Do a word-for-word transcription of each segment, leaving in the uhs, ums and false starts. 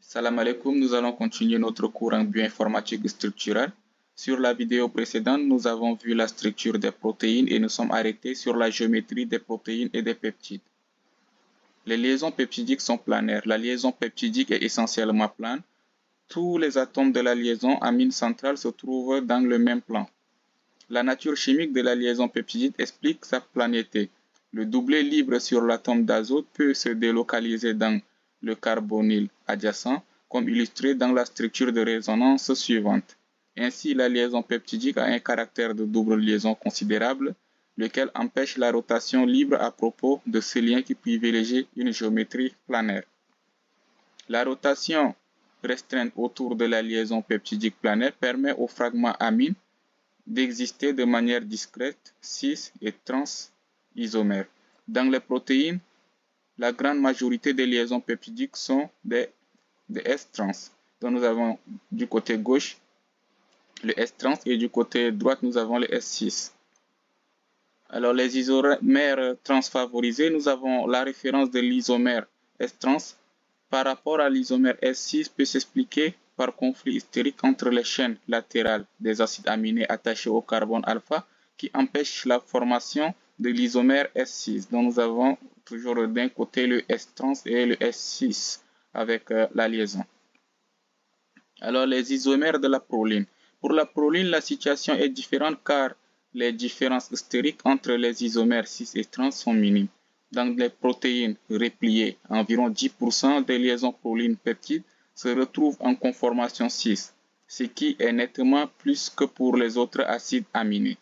Salam alaikum, nous allons continuer notre cours en bioinformatique structurelle. Sur la vidéo précédente, nous avons vu la structure des protéines et nous sommes arrêtés sur la géométrie des protéines et des peptides. Les liaisons peptidiques sont planaires. La liaison peptidique est essentiellement plane. Tous les atomes de la liaison amine centrale se trouvent dans le même plan. La nature chimique de la liaison peptidique explique sa planété. Le doublet libre sur l'atome d'azote peut se délocaliser dans le carbonyle adjacent, comme illustré dans la structure de résonance suivante. Ainsi, la liaison peptidique a un caractère de double liaison considérable, lequel empêche la rotation libre à propos de ce lien qui privilégie une géométrie planaire. La rotation restreinte autour de la liaison peptidique planaire permet aux fragments amines d'exister de manière discrète, cis et trans isomères. Dans les protéines, la grande majorité des liaisons peptidiques sont des, des S-trans. Donc nous avons du côté gauche le S-trans et du côté droit nous avons le S six. Alors les isomères transfavorisés, nous avons la référence de l'isomère S-trans par rapport à l'isomère S six peut s'expliquer par conflit hystérique entre les chaînes latérales des acides aminés attachés au carbone alpha qui empêchent la formation de l'isomère S six. Donc nous avons toujours d'un côté le S-trans et le S six avec euh, la liaison. Alors les isomères de la proline. Pour la proline, la situation est différente car les différences stériques entre les isomères cis et trans sont minimes. Dans les protéines repliées, environ dix pour cent des liaisons proline peptides se retrouvent en conformation cis, ce qui est nettement plus que pour les autres acides aminés.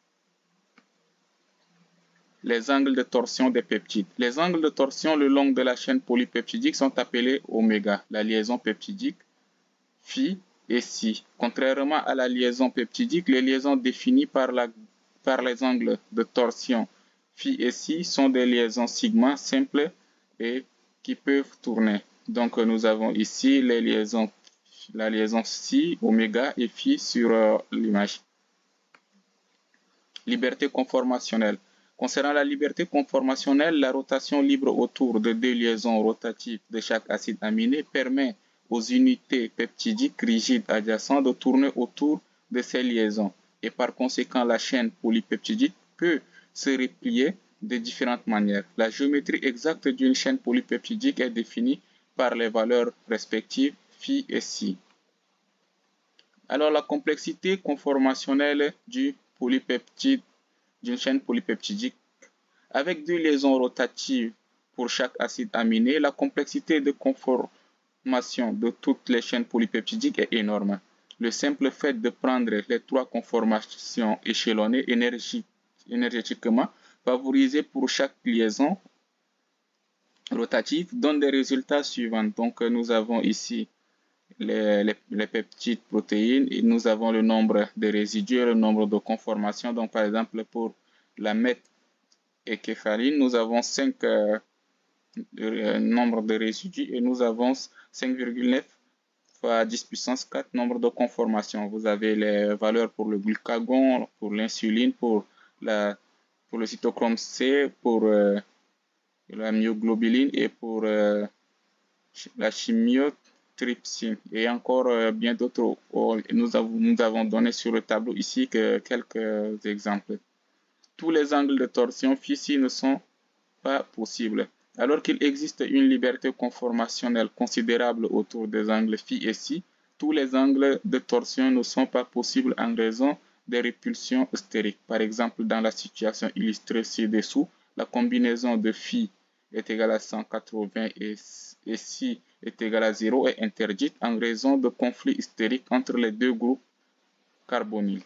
Les angles de torsion des peptides. Les angles de torsion le long de la chaîne polypeptidique sont appelés oméga, la liaison peptidique, phi et si. Contrairement à la liaison peptidique, les liaisons définies par, la, par les angles de torsion phi et si sont des liaisons sigma simples et qui peuvent tourner. Donc nous avons ici les liaisons, la liaison si, oméga et phi sur euh, l'image. Liberté conformationnelle. Concernant la liberté conformationnelle, la rotation libre autour de deux liaisons rotatives de chaque acide aminé permet aux unités peptidiques rigides adjacentes de tourner autour de ces liaisons et par conséquent la chaîne polypeptidique peut se replier de différentes manières. La géométrie exacte d'une chaîne polypeptidique est définie par les valeurs respectives phi et si. Alors la complexité conformationnelle du polypeptide d'une chaîne polypeptidique. Avec deux liaisons rotatives pour chaque acide aminé, la complexité de conformation de toutes les chaînes polypeptidiques est énorme. Le simple fait de prendre les trois conformations échelonnées énergétiquement favorisées pour chaque liaison rotative donne des résultats suivants. Donc nous avons ici Les, les, les peptides protéines et nous avons le nombre de résidus et le nombre de conformations. Donc par exemple pour la méthécéphaline, nous avons cinq euh, euh, nombres de résidus et nous avons cinq virgule neuf fois dix puissance quatre nombres de conformations. Vous avez les valeurs pour le glucagon, pour l'insuline, pour, la, pour le cytochrome C, pour euh, la myoglobuline et pour euh, la chimiotrypsine et encore euh, bien d'autres. Oh, nous, avons, nous avons donné sur le tableau ici que quelques exemples. Tous les angles de torsion phi ne sont pas possibles. Alors qu'il existe une liberté conformationnelle considérable autour des angles phi et si, tous les angles de torsion ne sont pas possibles en raison des répulsions stériques. Par exemple, dans la situation illustrée ci-dessous, la combinaison de phi est égale à cent quatre-vingts et, et si est égal à zéro est interdite en raison de conflits hystériques entre les deux groupes carbonyles.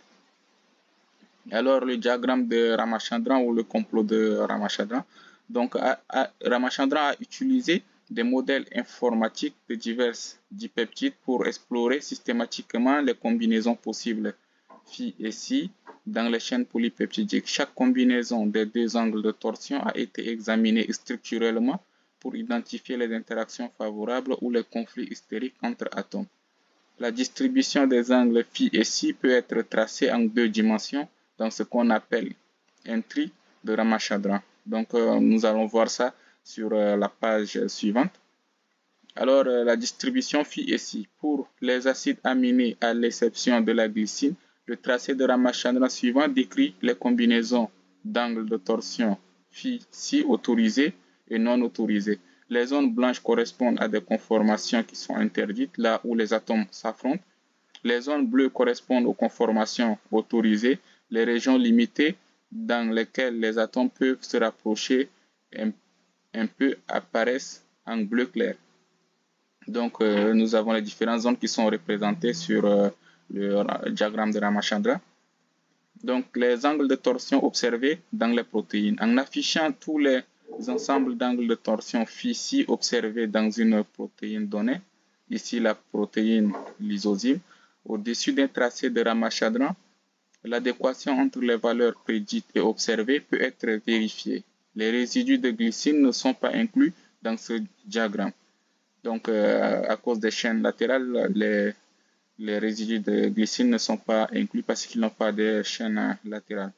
Alors le diagramme de Ramachandran ou le complot de Ramachandran. Donc a, a, Ramachandran a utilisé des modèles informatiques de divers dipeptides pour explorer systématiquement les combinaisons possibles phi et si dans les chaînes polypeptidiques. Chaque combinaison des deux angles de torsion a été examinée structurellement pour identifier les interactions favorables ou les conflits hystériques entre atomes. La distribution des angles phi et si peut être tracée en deux dimensions dans ce qu'on appelle un tri de Ramachandran. Donc euh, nous allons voir ça sur euh, la page suivante. Alors, euh, la distribution phi ici. Pour les acides aminés, à l'exception de la glycine, le tracé de Ramachandran suivant décrit les combinaisons d'angles de torsion phi-si autorisées et non autorisées. Les zones blanches correspondent à des conformations qui sont interdites, là où les atomes s'affrontent. Les zones bleues correspondent aux conformations autorisées, les régions limitées dans lesquelles les atomes peuvent se rapprocher un, un peu apparaissent en bleu clair. Donc, euh, nous avons les différentes zones qui sont représentées sur euh, le diagramme de Ramachandran. Donc, les angles de torsion observés dans les protéines. En affichant tous les ensembles d'angles de torsion phi-si observés dans une protéine donnée, ici la protéine lysozyme, au-dessus d'un tracé de Ramachandran, l'adéquation entre les valeurs prédites et observées peut être vérifiée. Les résidus de glycine ne sont pas inclus dans ce diagramme. Donc, euh, à cause des chaînes latérales, les, les résidus de glycine ne sont pas inclus parce qu'ils n'ont pas de chaînes latérales.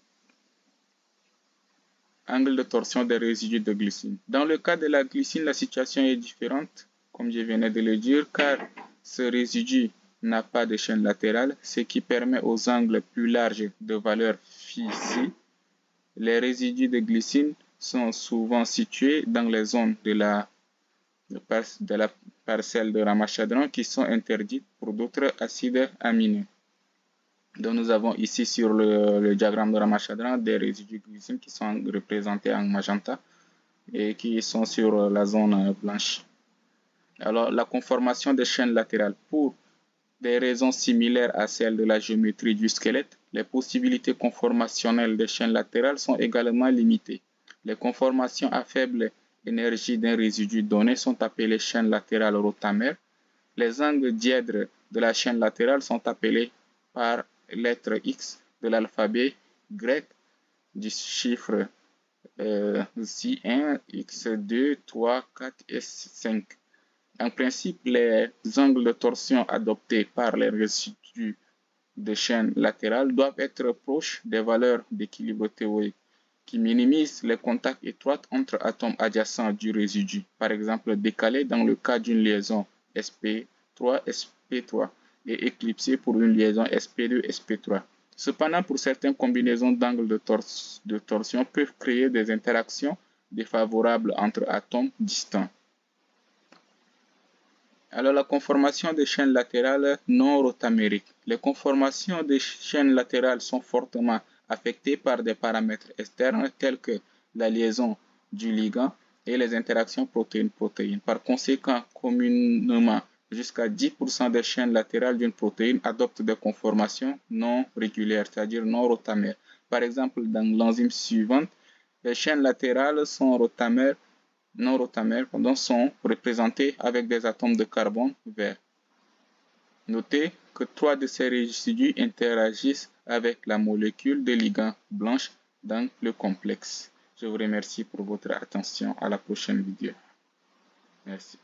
Angle de torsion des résidus de glycine. Dans le cas de la glycine, la situation est différente, comme je venais de le dire, car ce résidu n'a pas de chaîne latérale, ce qui permet aux angles plus larges de valeur phi-si. Les résidus de glycine sont souvent situés dans les zones de la de la parcelle de Ramachandran qui sont interdites pour d'autres acides aminés. Donc nous avons ici sur le, le diagramme de Ramachandran des résidus de glycine qui sont représentés en magenta et qui sont sur la zone blanche. Alors la conformation des chaînes latérales. Pour des raisons similaires à celles de la géométrie du squelette, les possibilités conformationnelles des chaînes latérales sont également limitées. Les conformations à faible énergie d'un résidu donné sont appelées chaînes latérales rotamères. Les angles dièdres de la chaîne latérale sont appelés par lettre X de l'alphabet grec du chiffre euh, X un, X deux, trois, quatre et cinq. En principe, les angles de torsion adoptés par les résidus de chaîne latérale doivent être proches des valeurs d'équilibre théorique qui minimisent les contacts étroits entre atomes adjacents du résidu, par exemple décalés dans le cas d'une liaison S P trois S P trois et éclipsés pour une liaison S P deux S P trois. Cependant, pour certaines combinaisons d'angles de, tor de torsion peuvent créer des interactions défavorables entre atomes distants. Alors, la conformation des chaînes latérales non rotamériques. Les conformations des chaînes latérales sont fortement affectées par des paramètres externes tels que la liaison du ligand et les interactions protéine-protéine. Par conséquent, communément, jusqu'à dix pour cent des chaînes latérales d'une protéine adoptent des conformations non régulières, c'est-à-dire non rotamères. Par exemple, dans l'enzyme suivante, les chaînes latérales sont rotamères non rotamères sont représentés avec des atomes de carbone vert. Notez que trois de ces résidus interagissent avec la molécule de ligand blanche dans le complexe. Je vous remercie pour votre attention. À la prochaine vidéo. Merci.